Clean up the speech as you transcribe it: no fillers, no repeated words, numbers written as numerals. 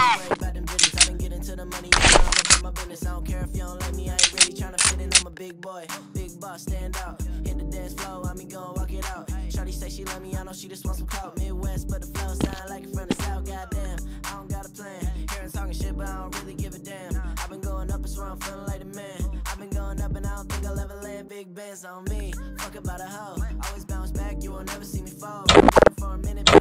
about them digits. I been getting to the money, you know I'm about my business. I don't care if you don't like me, I ain't really tryna fit in. I'm a big boy, big boss, stand out. Hit the dance floor, I mean go walk it out. Shawty say she love me, I know she just wants some clout. Midwest, but the flow sound like it from the south. Goddamn, I don't got a plan. Hearing talking shit, but I don't really give a damn. I've been going up, it's where I'm feeling like the man. I've been going up and I don't think I'll ever land. Big bands on me, fuck about a hoe. Always bounce back, you won't never see me fall. For a minute.